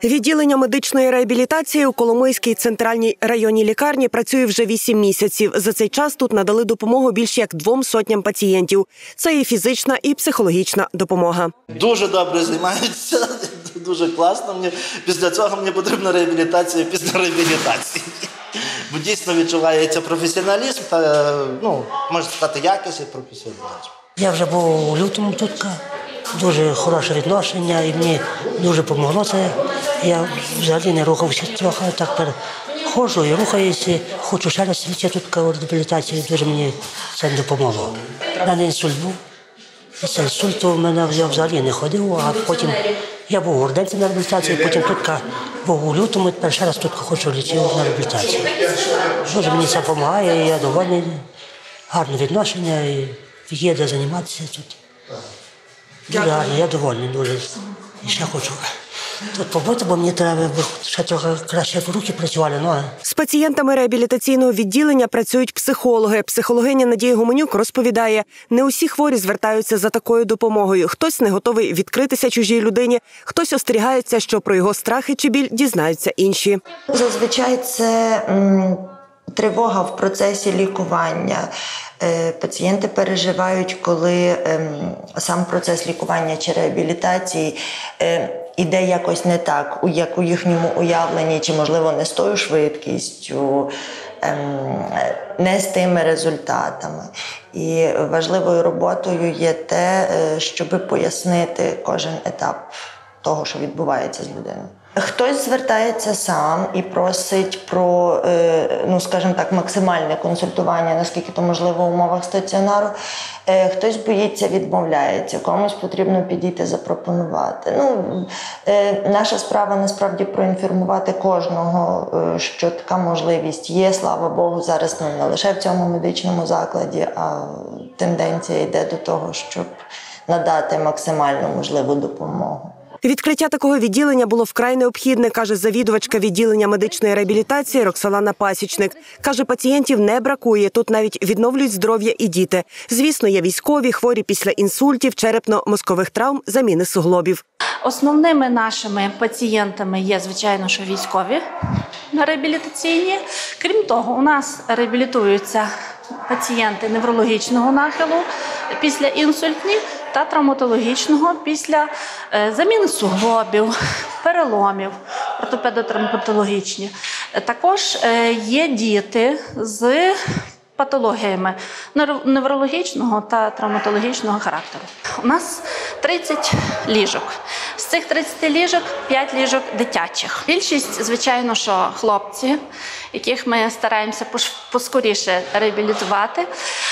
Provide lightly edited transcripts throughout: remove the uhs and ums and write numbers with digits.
Відділення медичної реабілітації у Коломийській центральній районній лікарні працює вже 8 місяців. За цей час тут надали допомогу більш як 200 пацієнтів. Це і фізична, і психологічна допомога. Дуже добре займаються, дуже класно. Після цього мені потрібна реабілітація після реабілітації. Бо дійсно відчувається професіоналізм та, можна сказати, якість і професіоналізм. Я вже був у лютому тут, дуже хороше відношення і мені дуже допомогло це. Я взагалі не рухався трохи, так ходжу і рухаюся, хочу ще раз йти тут у реабілітації, дуже мені це допомогло. У мене інсульт був, після інсульту мене взагалі не ходив, а потім я був у Орденці на реабілітації, потім тут був у лютому, тепер ще раз тут хочу лічити на реабілітацію. Дуже мені це допомагає, я довольний, гарне відношення і є де займатися тут. Дуже гарно, я довольний дуже. І ще хочу тут побути, бо мені треба ще трохи краще руки працювали, ноги. З пацієнтами реабілітаційного відділення працюють психологи. Психологиня Надія Гуменюк розповідає, не усі хворі звертаються за такою допомогою. Хтось не готовий відкритися чужій людині, хтось остерігається, що про його страхи чи біль дізнаються інші. Зазвичай це тривога в процесі лікування. Пацієнти переживають, коли сам процес лікування чи реабілітації іде якось не так, як у їхньому уявленні, чи, можливо, не з тою швидкістю, не з тими результатами. І важливою роботою є те, щоб пояснити кожен етап того, що відбувається з людиною. Хтось звертається сам і просить про, скажімо так, максимальне консультування, наскільки то можливо в умовах стаціонару. Хтось боїться, відмовляється, комусь потрібно підійти, запропонувати. Наша справа насправді проінформувати кожного, що така можливість є, слава Богу, зараз не лише в цьому медичному закладі, а тенденція йде до того, щоб надати максимально можливу допомогу. Відкриття такого відділення було вкрай необхідне, каже завідувачка відділення медичної реабілітації Роксолана Пасічник. Каже, пацієнтів не бракує, тут навіть відновлюють здоров'я і діти. Звісно, є військові, хворі після інсультів, черепно-мозкових травм, заміни суглобів. Основними нашими пацієнтами є, звичайно, що військові реабілітаційні. Крім того, у нас реабілітуються пацієнти неврологічного нахилу після інсультів та травматологічного після заміни суглобів, переломів, ортопедо-травматологічні. Також є діти з патологіями неврологічного та травматологічного характеру. У нас 30 ліжок. З цих 30 ліжок 5 ліжок дитячих. Більшість, звичайно, що хлопці, яких ми стараємося поскоріше реабілітувати.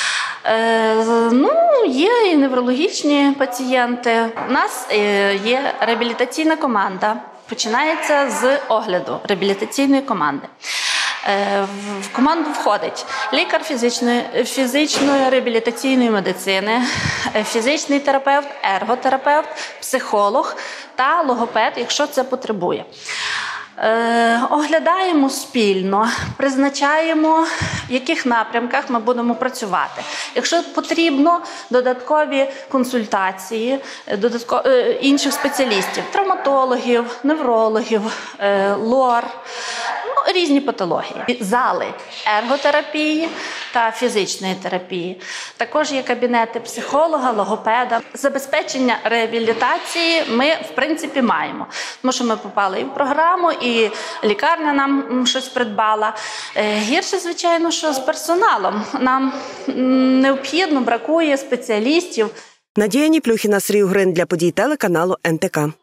Є і неврологічні пацієнти. У нас є реабілітаційна команда. Починається з огляду реабілітаційної команди. В команду входить лікар фізичної реабілітаційної медицини, фізичний терапевт, ерготерапевт, психолог та логопед, якщо це потребує. Оглядаємо спільно, призначаємо, в яких напрямках ми будемо працювати. Якщо потрібно, додаткові консультації інших спеціалістів, травматологів, неврологів, лор, різні патології. Зали ерготерапії та фізичної терапії. Також є кабінети психолога, логопеда. Забезпечення реабілітації ми, в принципі, маємо. Тому що ми попали і в програму, і лікарня нам щось придбала. Гірше, звичайно, що з персоналом. Нам необхідно, бракує спеціалістів. Надія Ніплюхіна, Сергій Угрин для подій телеканалу НТК.